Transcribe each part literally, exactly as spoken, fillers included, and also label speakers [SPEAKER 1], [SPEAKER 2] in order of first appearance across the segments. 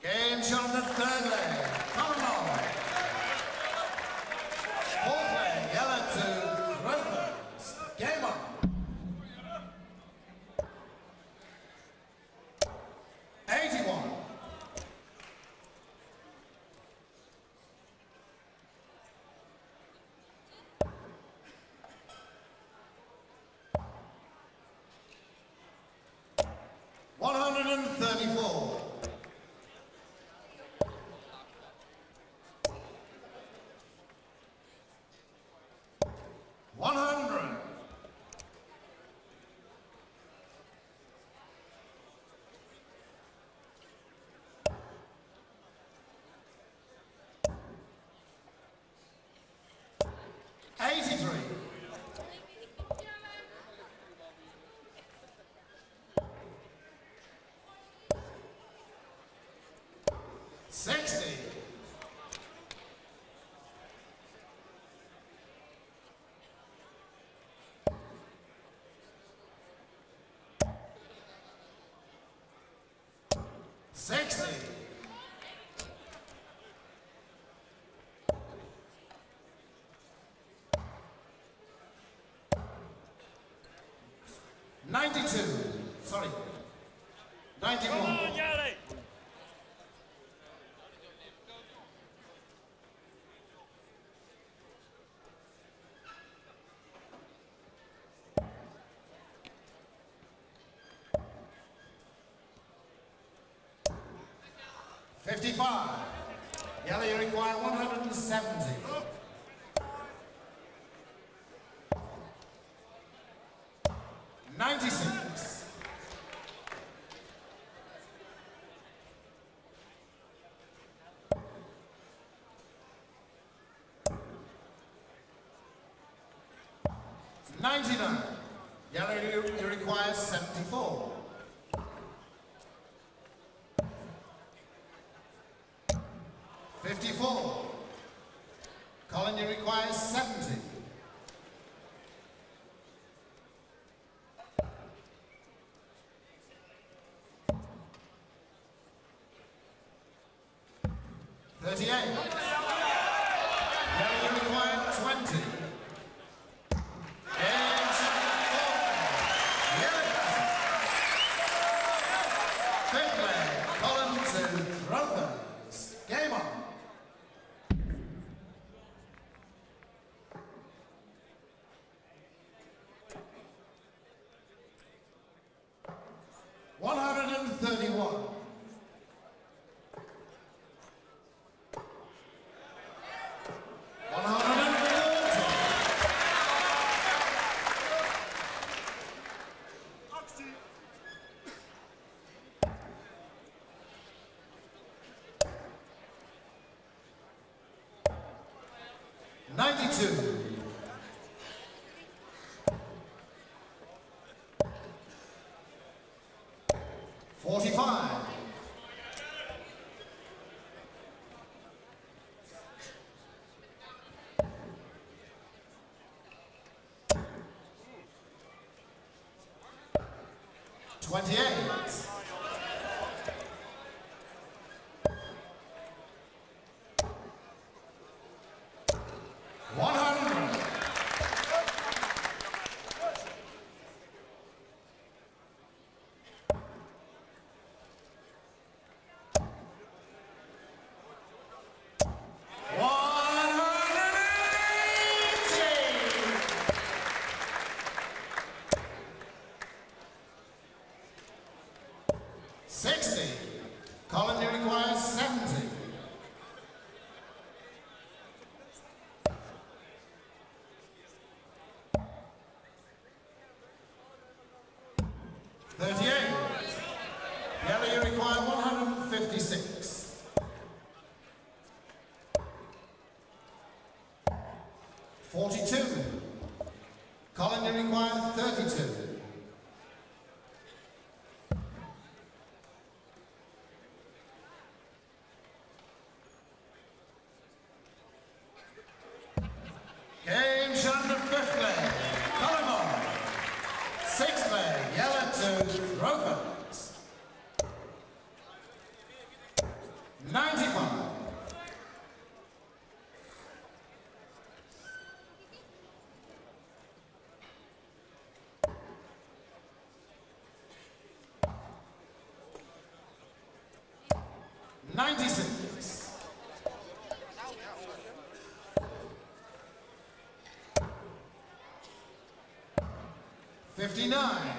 [SPEAKER 1] Game shot in the third leg. Come on. Fourth leg, yellow to Rovers. Game on. eighty-one. one hundred thirty-four. one hundred. eighty-three. sixty. sixty. ninety-two. Sorry. ninety-one. fifty-five. Yellow, you require one hundred seventy. ninety-six. ninety-nine. Yellow, you, you require seventy-four. fifty-four. Colin, you require seventy. thirty-eight. Yellow, you require twenty. Edge. Yellow. Fifth leg, Colin to Rovers. Game on. one hundred thirty-one. one hundred forty. ninety-two. forty-five. twenty-eight. one hundred. sixty. Colin, you require seventy. thirty-eight. Yellow, you require one hundred fifty-six. forty-two. Colin, you require thirty-two. Game shot in the fifth leg. Colin on. Sixth leg, yellow to Rovers. ninety-five. ninety-six. fifty-nine.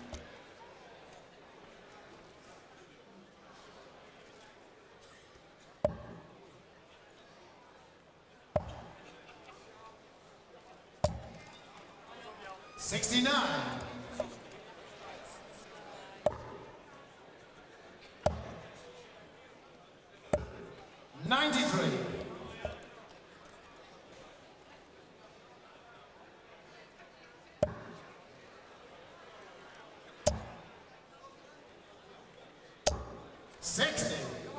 [SPEAKER 1] sixty-nine. ninety-three. sixty.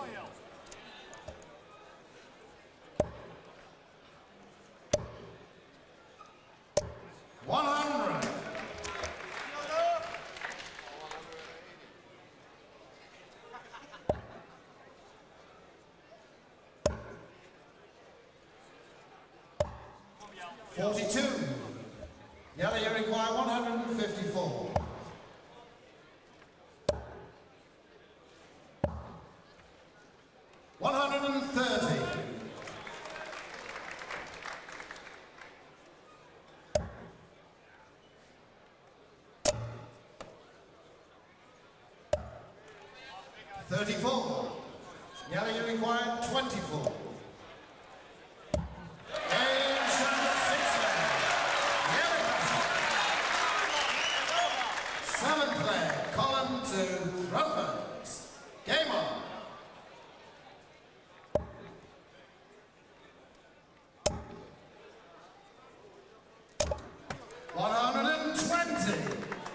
[SPEAKER 1] one hundred. forty-two. Yellow, you require one hundred fifty-four. one hundred thirty. thirty-four. Yellow, you require twenty-four. Seventh leg, column to Rovers. Game on. one hundred twenty.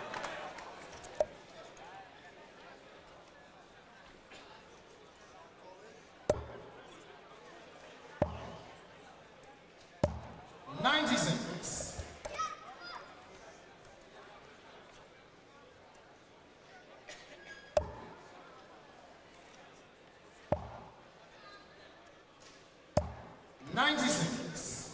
[SPEAKER 1] ninety-six. ninety-six.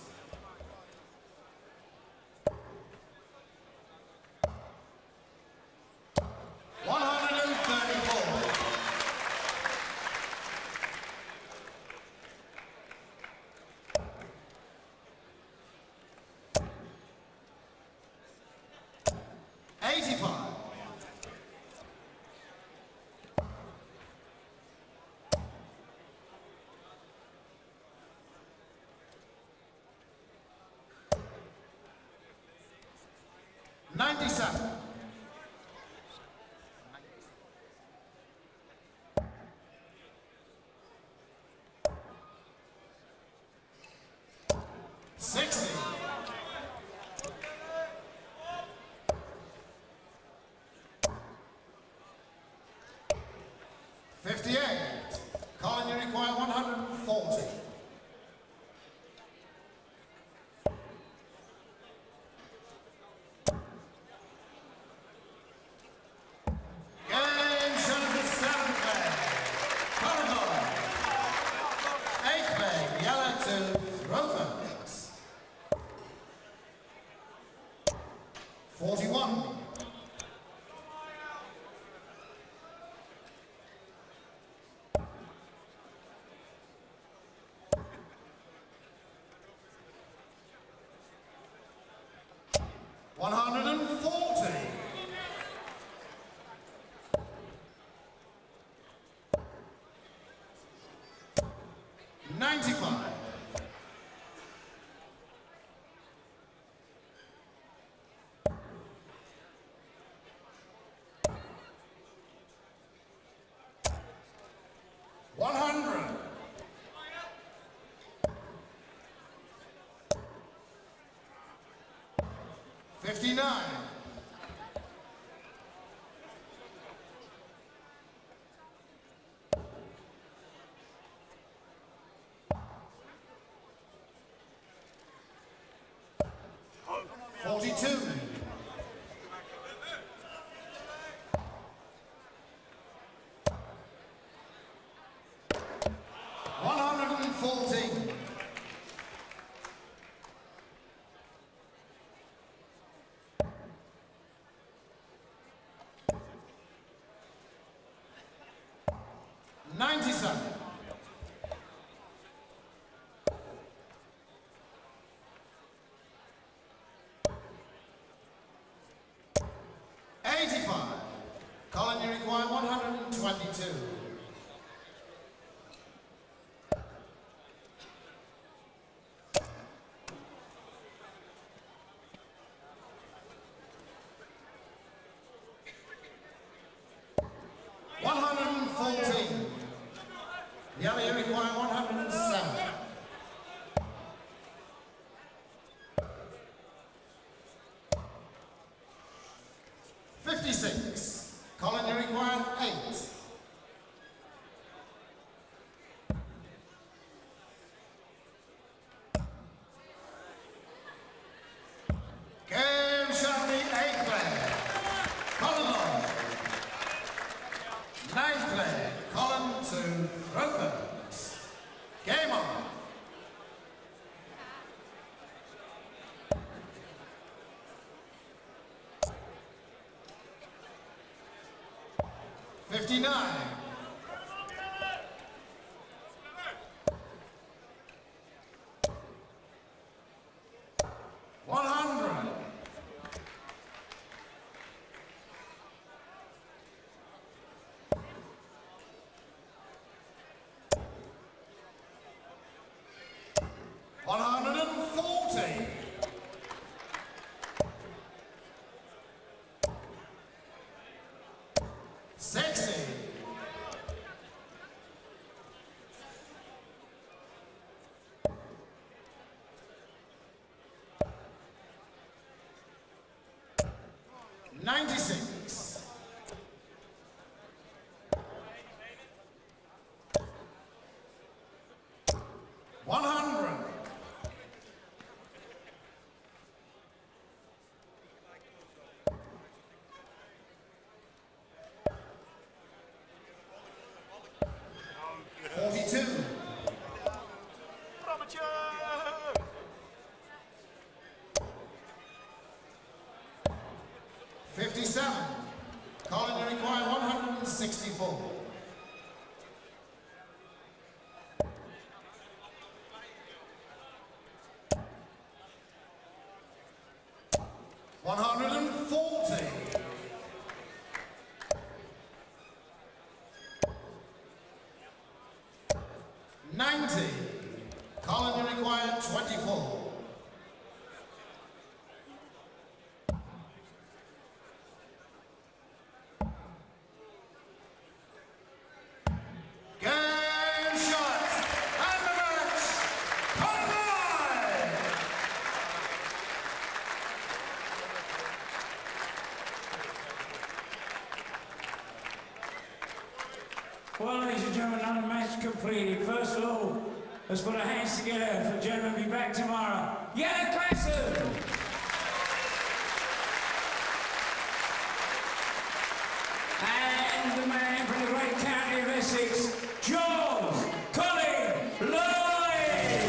[SPEAKER 1] one hundred thirty-four. eighty-five. ninety-seven. sixty. fifty-eight. Colin, you require one hundred forty. forty-one. one hundred forty. ninety-five. one hundred. fifty-nine. forty-two. fourteen. ninety-seven. eighty-five. Colin, you require one hundred twenty-two. one hundred fourteen. The other you require one hundred seven. fifty-six. Colin, you require eight. Game shall be eighth player. Colin Long. Ninth player. Colin to Rothers. Game on. fifty-nine. one hundred. one hundred forty. sixty. ninety-six. one hundred. forty-two. fifty-seven. Colin, you require one hundred sixty-four. one hundred forty. ninety. Colin, you require twenty-four. Game shot. And the match. Colin!
[SPEAKER 2] Well, ladies and gentlemen, another match completed. First of all, let's put our hands together for Gentlemen Be Back Tomorrow. Yeah, Claxon! And the man from the great county of Essex, George Colin Lloyd!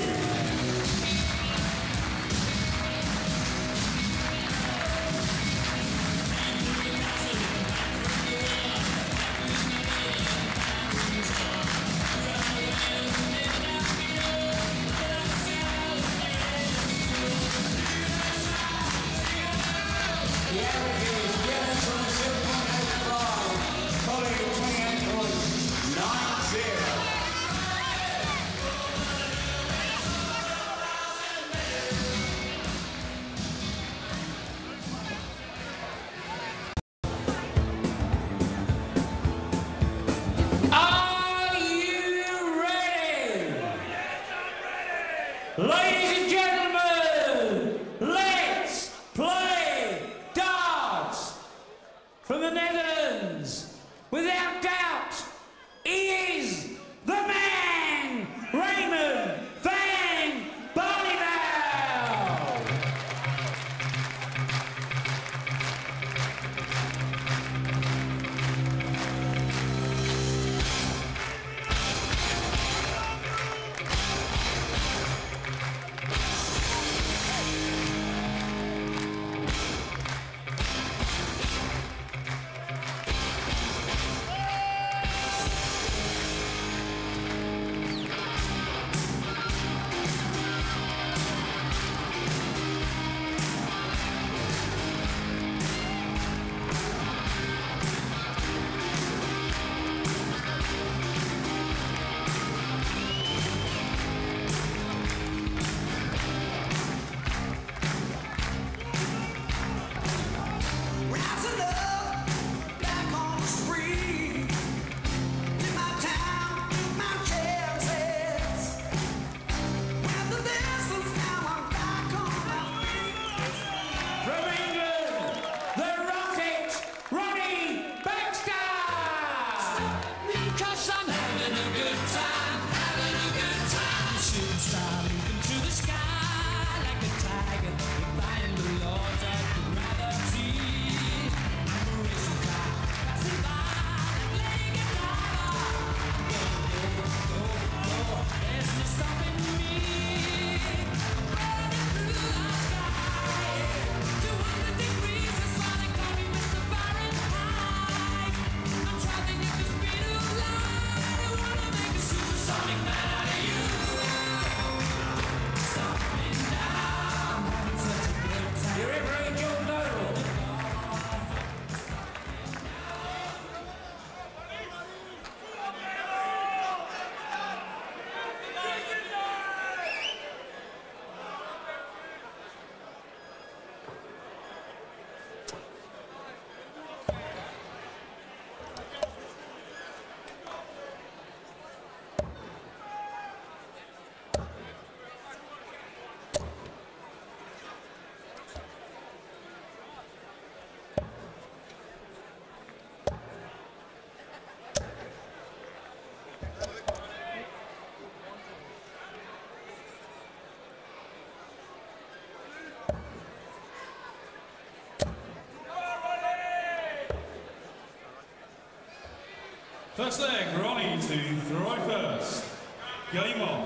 [SPEAKER 3] First leg, Ronnie to throw first. Game on.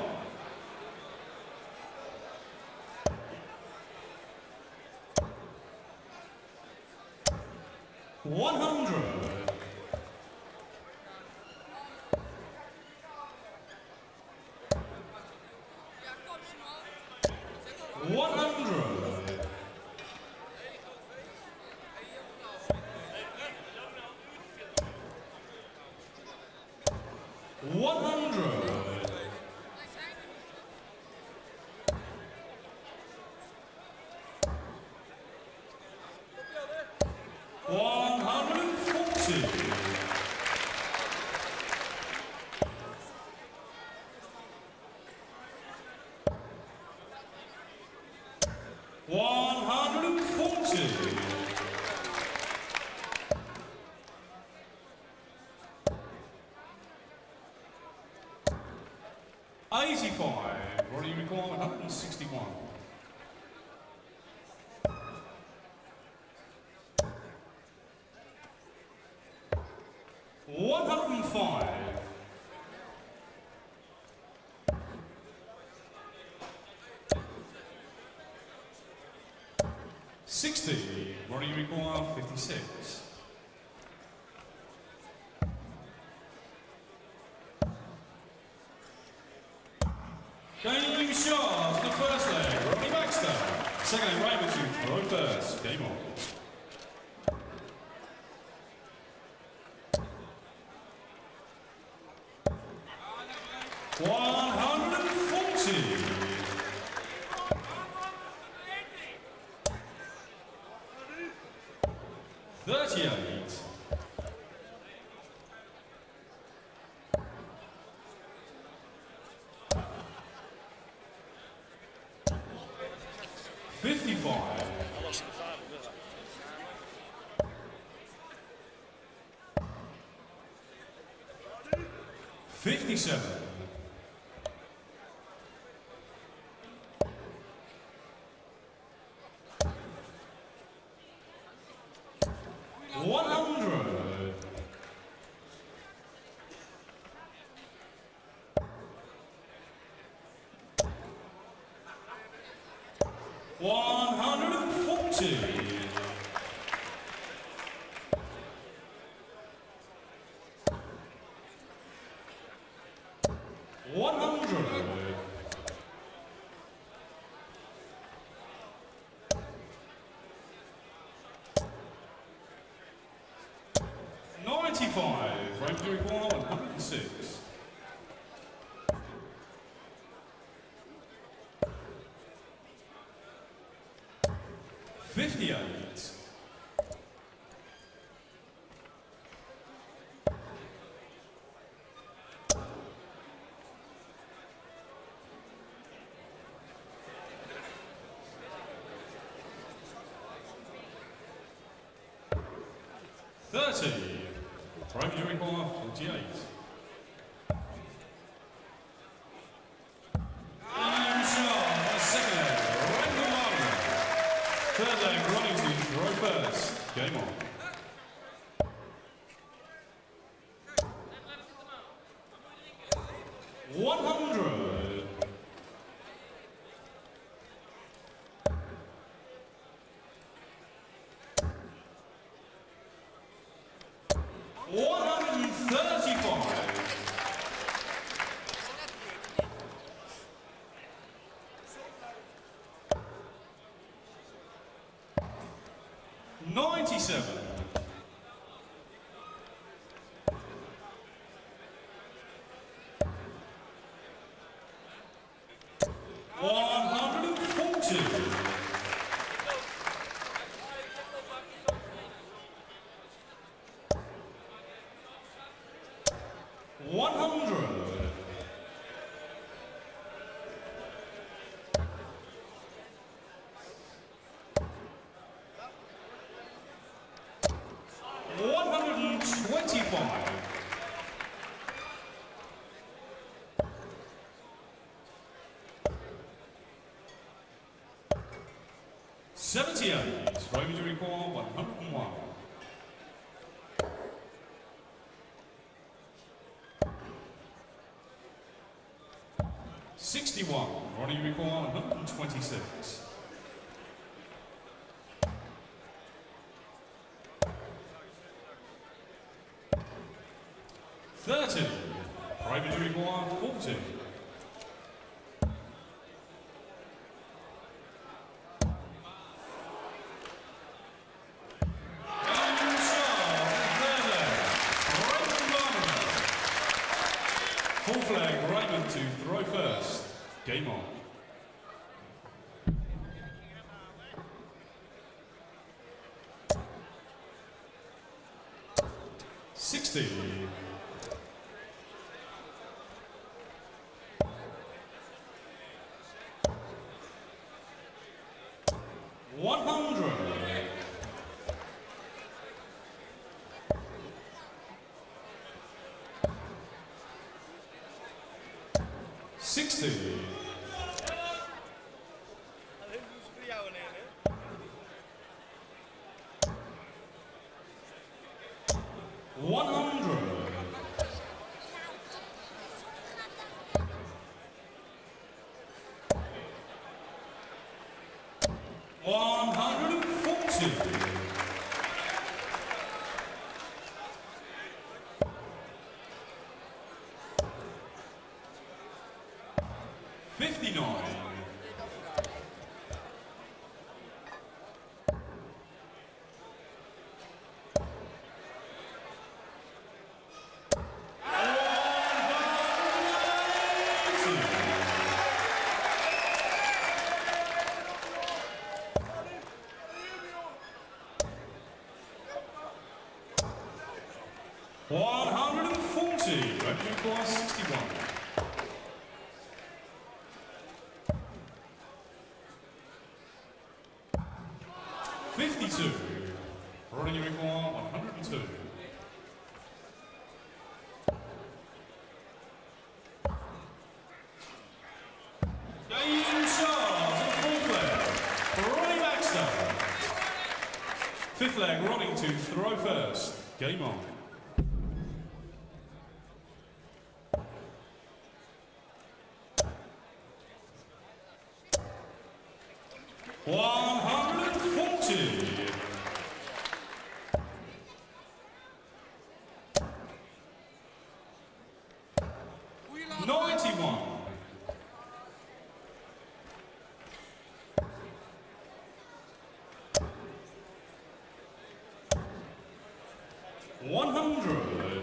[SPEAKER 3] one hundred. one hundred. one hundred. one hundred forty. one hundred forty. eighty-five. What do you require? one hundred sixty-one. one hundred five. sixty. What do you require? fifty-six. Game Shah, the first leg, Ronnie Baxter. Second leg, Raymond to throw first. Game on. one hundred forty. thirty-eight. fifty-five. fifty-seven. one hundred. one hundred forty. one hundred. ninety-five. Range to require one hundred six. fifty-eight. thirty. Range to require forty-eight. Third leg, running to throw first. Game on. one hundred. one hundred thirty-five. ninety-seven. one hundred forty. one hundred. one hundred twenty-five. seventy-eight. Roman to require one hundred one. sixty-one. Ronnie Riquan, one hundred twenty-six. thirty. Private Riquan, forty. Full flag, Raymond to throw first. Game on. sixty. one hundred. sixty. one hundred. one hundred forty. fifty-nine. one hundred forty. Revenue class sixty-one. fifty-two. Ronnie Riquan, one hundred two. James Charles, a full flag. Ronnie Baxter. Fifth flag, Ronnie to throw first. Game on. one hundred forty. ninety-one. one hundred.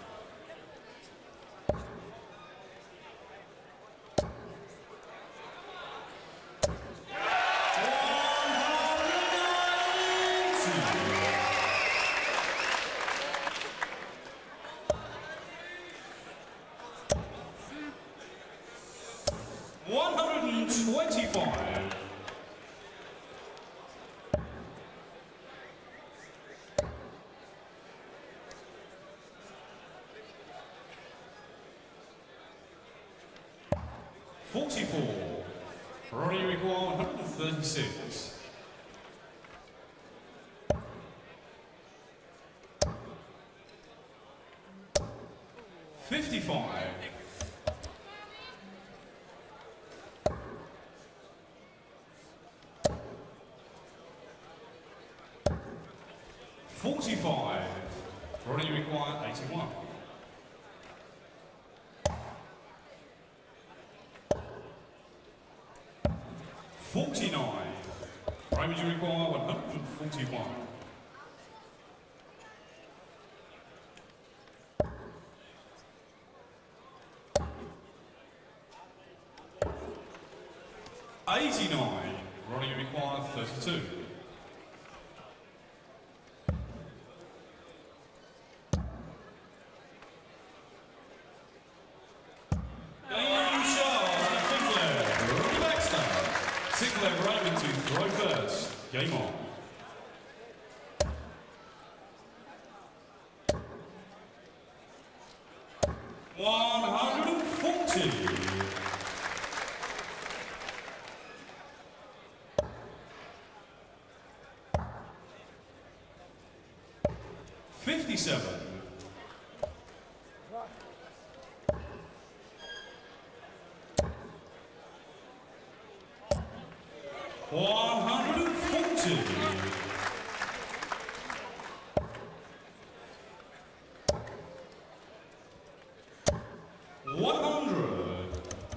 [SPEAKER 3] one hundred twenty-five. forty-four. Ronnie Riquan, one hundred thirty-six. fifty-five. forty-five. Ronnie Riquan, eighty-one. forty-nine. Raymond Riquan, one hundred forty-one. eighty-nine. Ronnie Riquan, thirty-two. Sixth leg Raymond to throw first. Game on. one hundred forty. fifty-seven. one hundred forty. one hundred.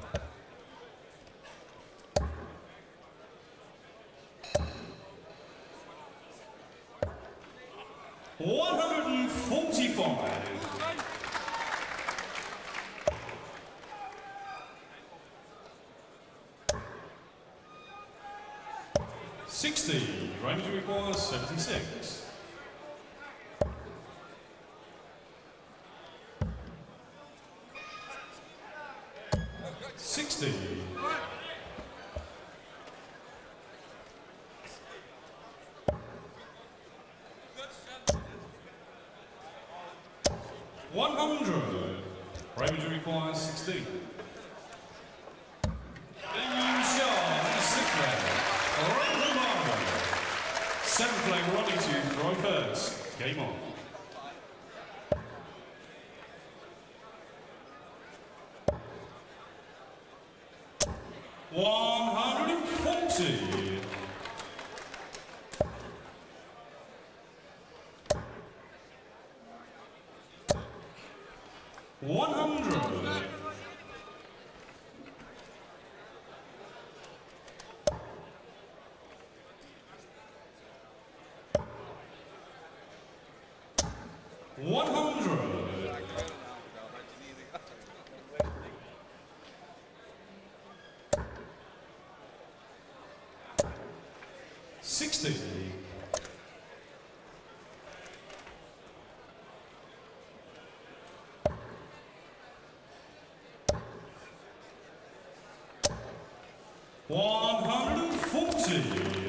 [SPEAKER 3] one hundred forty-five. sixty, range requires seventy-six. sixty. one hundred, range requires sixteen. Seventh flag running to throw first. Game on. one hundred forty. one hundred. one hundred. sixty. one hundred forty.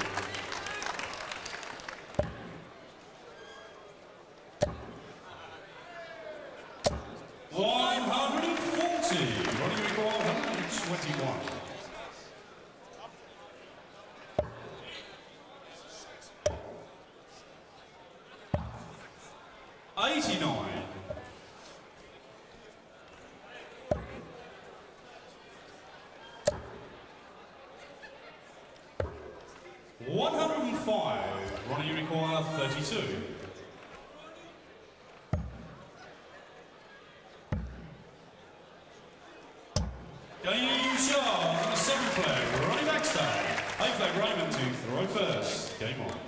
[SPEAKER 3] one hundred forty, running record one hundred twenty-one. eighty-nine. one hundred five, running require thirty-two. Game Charles on the seventh flag, running back start. Eighth flag Raymond to throw first. Game on.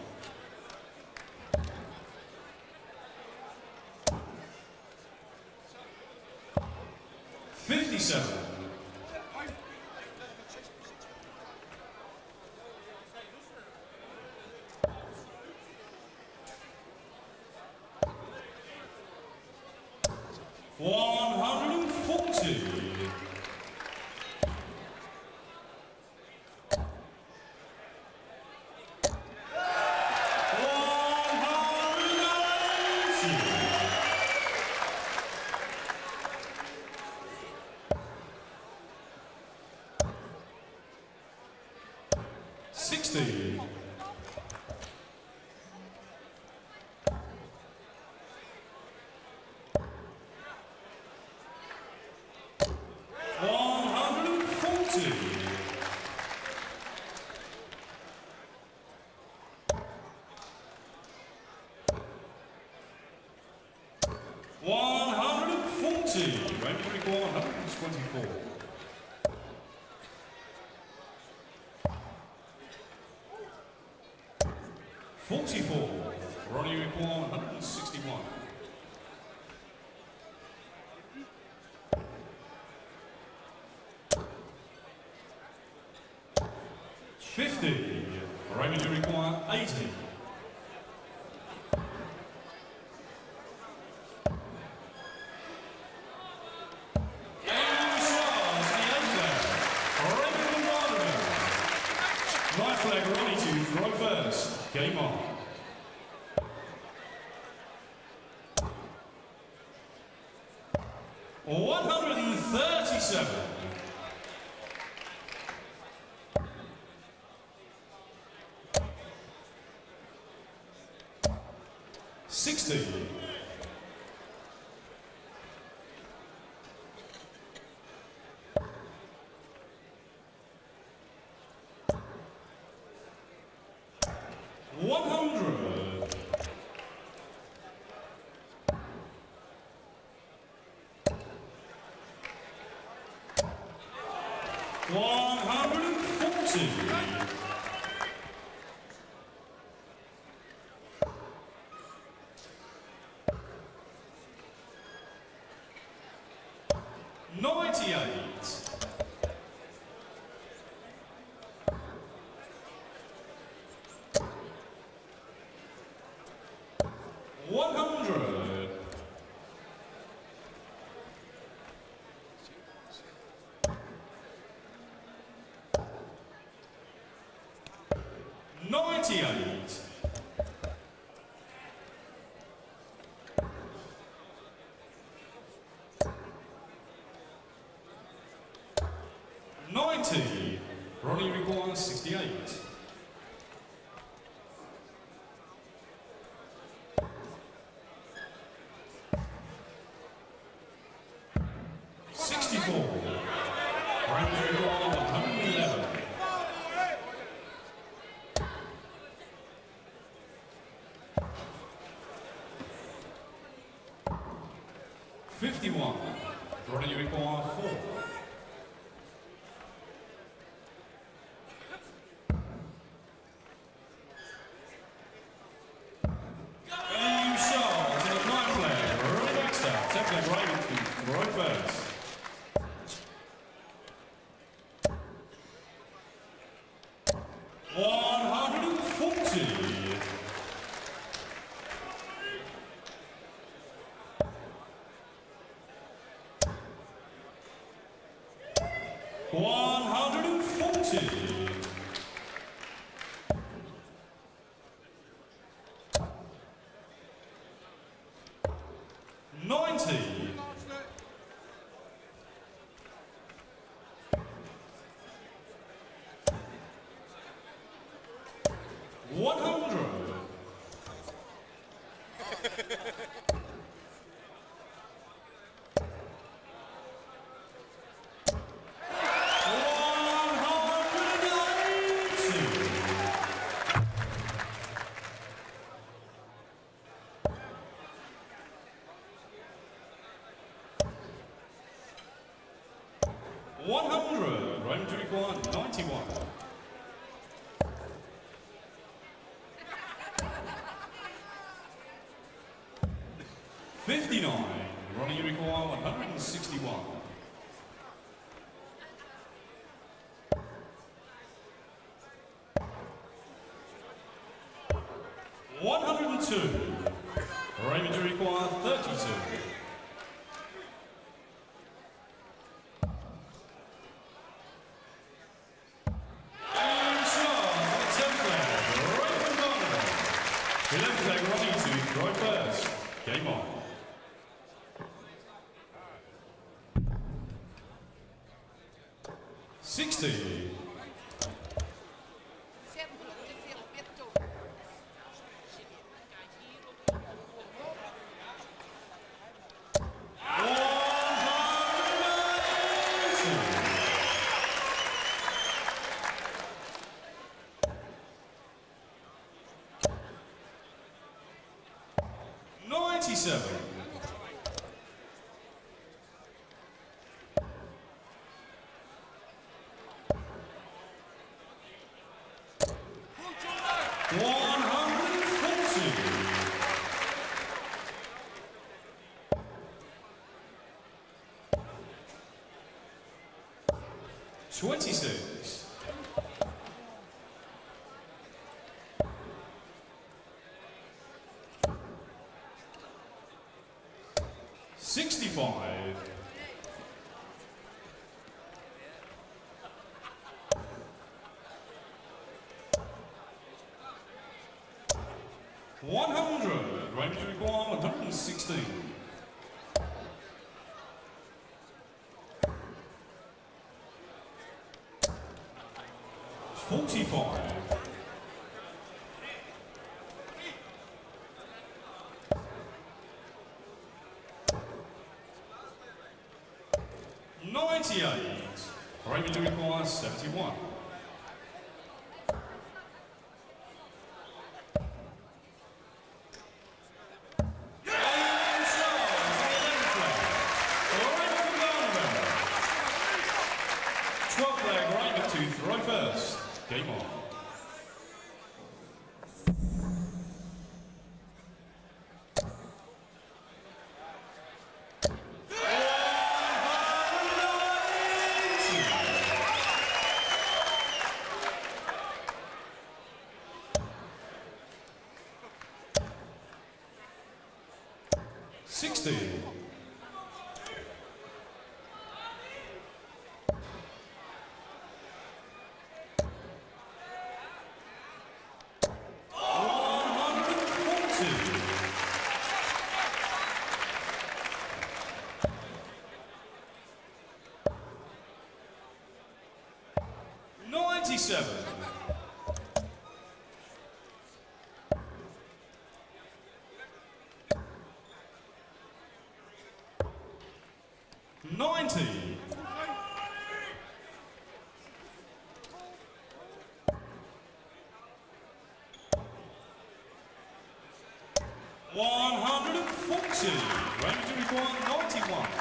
[SPEAKER 3] fifty-seven. one hundred forty. sixty. one hundred forty. one hundred forty. Range record one hundred twenty-four. forty-four, Ronnie Requan, one hundred sixty-one. fifty, Raymond Requan, eighty. Right flag, Ronnie to throw first. Game on. one hundred thirty-seven. sixty. one hundred. one hundred forty. ninety-eight. one hundred. ninety-eight. ninety. Ronnie requires sixty-eight. sixty-four. Brandon requires one hundred eleven. fifty-one. Ronnie requires four. one hundred forty. one hundred forty. ninety. one hundred. one hundred. Round to require ninety-one. fifty-nine. Ronnie, you require one hundred sixty-one. one hundred two. Raymond, you require thirty-two. And Charles, the tenth flag, Raymond Donovan. eleventh flag, Ronnie to drive first. Game on. sixty. ninety-seven. one hundred forty. twenty-six. sixty-five. one hundred. Range to require one hundred sixteen. forty-five. ninety-eight. Range to require seventy-one. to throw first. Game on. sixty. ninety-seven. ninety. one hundred forty. Ready to record ninety-one.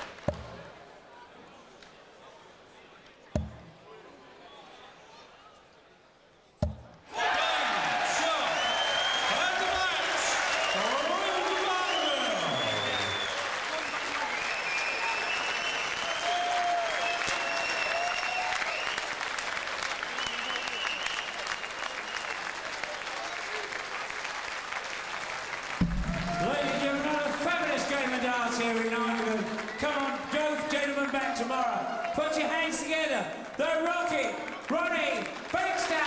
[SPEAKER 2] Tomorrow. Put your hands together. The Rocket, Ronnie Baxter.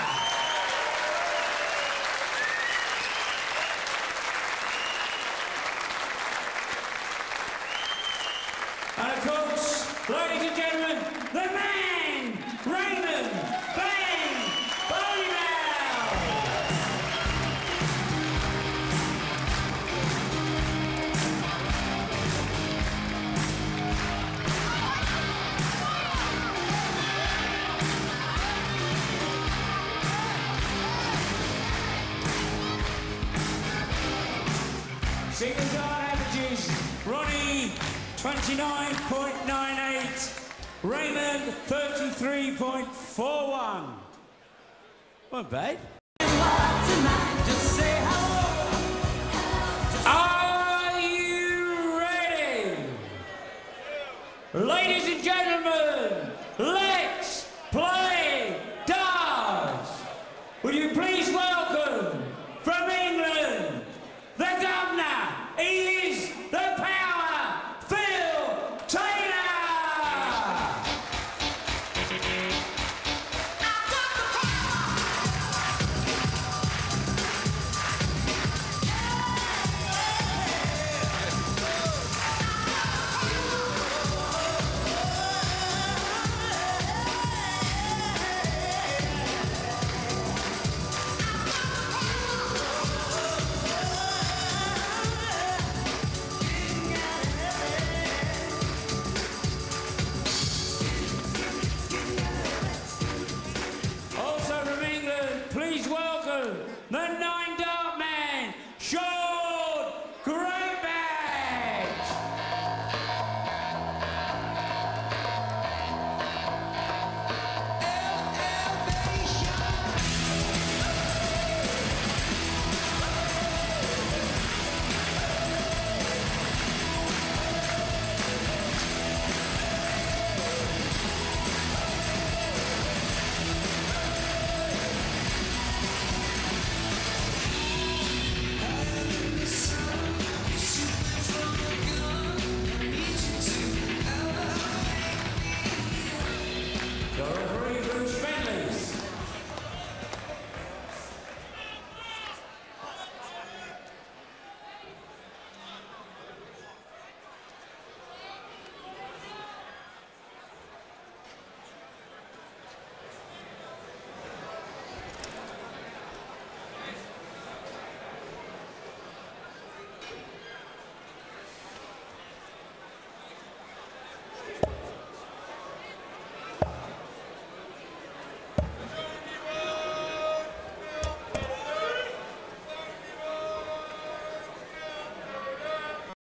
[SPEAKER 2] And of course, ladies and gentlemen, the man, Raymond Bang Bonewell. Single guard averages, Ronnie twenty-nine point nine eight, Raymond thirty-three point four one. Not bad. Are you ready? Ladies and gentlemen, let's play!